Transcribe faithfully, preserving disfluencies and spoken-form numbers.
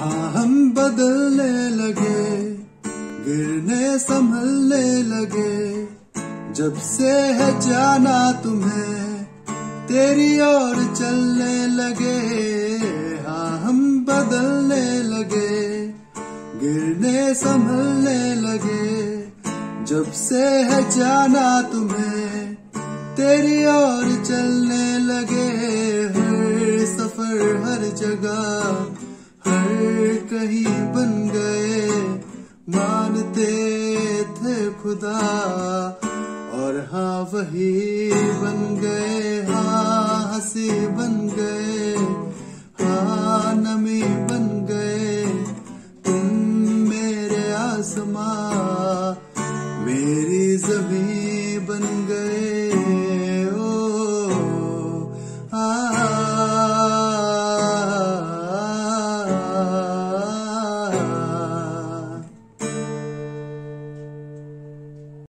हाँ हम बदलने लगे, गिरने संभलने लगे, जब से है जाना तुम्हें तेरी ओर चलने लगे। हाँ हम बदलने लगे, गिरने संभलने लगे, जब से है जाना तुम्हें तेरी ओर चलने लगे। हर सफर हर जगह हर कहीं बन गए, मानते थे खुदा और हाँ वही बन गए, हाँ हंसी बन गए।